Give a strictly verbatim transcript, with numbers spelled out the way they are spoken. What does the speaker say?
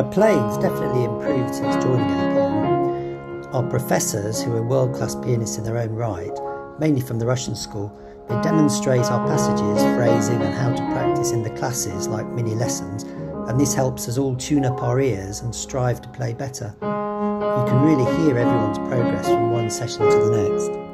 playing's definitely improved since joining A P M. Our professors, who are world-class pianists in their own right, mainly from the Russian school, they demonstrate our passages, phrasing and how to practice in the classes like mini lessons, and this helps us all tune up our ears and strive to play better. You can really hear everyone's progress from one session to the next.